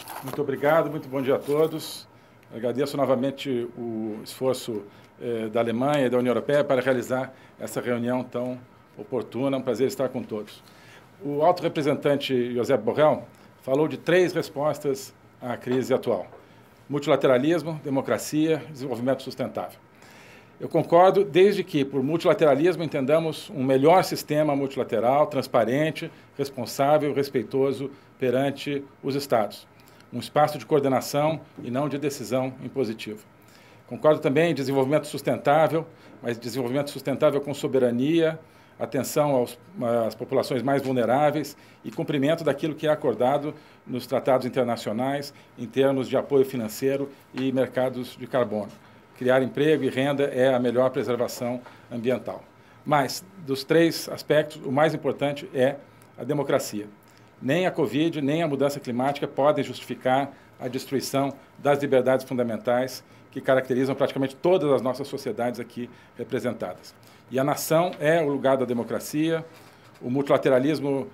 Muito obrigado, muito bom dia a todos. Agradeço novamente o esforço da Alemanha e da União Europeia para realizar essa reunião tão oportuna. É um prazer estar com todos. O alto representante Josep Borrell falou de 3 respostas à crise atual: multilateralismo, democracia e desenvolvimento sustentável. Eu concordo, desde que, por multilateralismo, entendamos um melhor sistema multilateral, transparente, responsável, respeitoso perante os Estados. Um espaço de coordenação e não de decisão impositiva. Concordo também em desenvolvimento sustentável, mas desenvolvimento sustentável com soberania, atenção às populações mais vulneráveis e cumprimento daquilo que é acordado nos tratados internacionais em termos de apoio financeiro e mercados de carbono. Criar emprego e renda é a melhor preservação ambiental. Mas, dos 3 aspectos, o mais importante é a democracia. Nem a Covid, nem a mudança climática podem justificar a destruição das liberdades fundamentais que caracterizam praticamente todas as nossas sociedades aqui representadas. E a nação é o lugar da democracia. O multilateralismo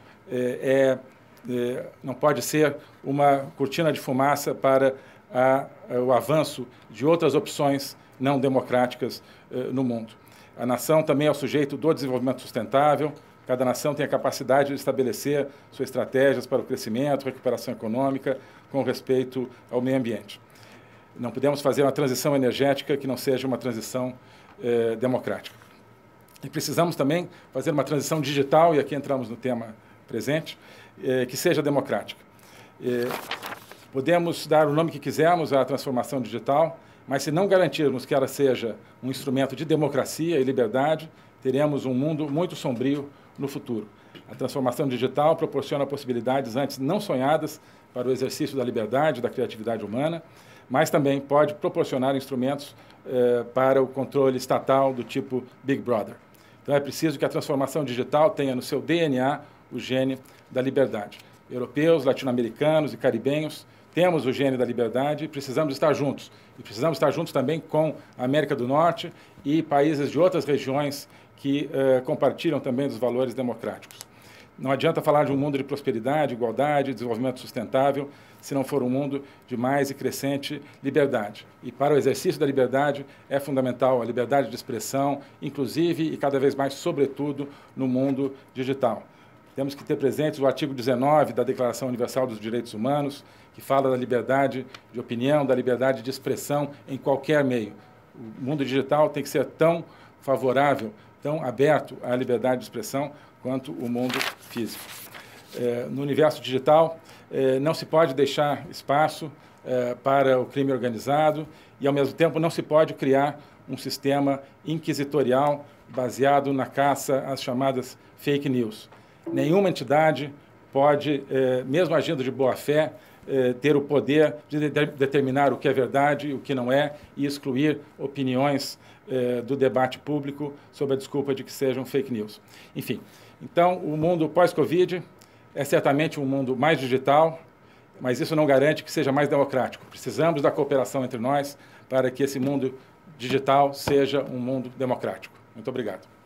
não pode ser uma cortina de fumaça para o avanço de outras opções não democráticas no mundo. A nação também é o sujeito do desenvolvimento sustentável. Cada nação tem a capacidade de estabelecer suas estratégias para o crescimento, recuperação econômica, com respeito ao meio ambiente. Não podemos fazer uma transição energética que não seja uma transição democrática. E precisamos também fazer uma transição digital, e aqui entramos no tema presente, que seja democrática. Podemos dar o nome que quisermos à transformação digital, mas se não garantirmos que ela seja um instrumento de democracia e liberdade, teremos um mundo muito sombrio no futuro. A transformação digital proporciona possibilidades antes não sonhadas para o exercício da liberdade e da criatividade humana, mas também pode proporcionar instrumentos para o controle estatal do tipo Big Brother. Então é preciso que a transformação digital tenha no seu DNA o gene da liberdade. Europeus, latino-americanos e caribenhos temos o gene da liberdade e precisamos estar juntos. E precisamos estar juntos também com a América do Norte e países de outras regiões que compartilham também dos valores democráticos. Não adianta falar de um mundo de prosperidade, igualdade, desenvolvimento sustentável, se não for um mundo de mais e crescente liberdade. E para o exercício da liberdade é fundamental a liberdade de expressão, inclusive e cada vez mais, sobretudo, no mundo digital. Temos que ter presentes o artigo 19 da Declaração Universal dos Direitos Humanos, que fala da liberdade de opinião, da liberdade de expressão em qualquer meio. O mundo digital tem que ser tão favorável, tão aberto à liberdade de expressão quanto o mundo físico. No universo digital, não se pode deixar espaço para o crime organizado e, ao mesmo tempo, não se pode criar um sistema inquisitorial baseado na caça às chamadas fake news. Nenhuma entidade pode, mesmo agindo de boa-fé, ter o poder de determinar o que é verdade e o que não é e excluir opiniões do debate público sob a desculpa de que sejam fake news. Enfim, então o mundo pós-Covid é certamente um mundo mais digital, mas isso não garante que seja mais democrático. Precisamos da cooperação entre nós para que esse mundo digital seja um mundo democrático. Muito obrigado.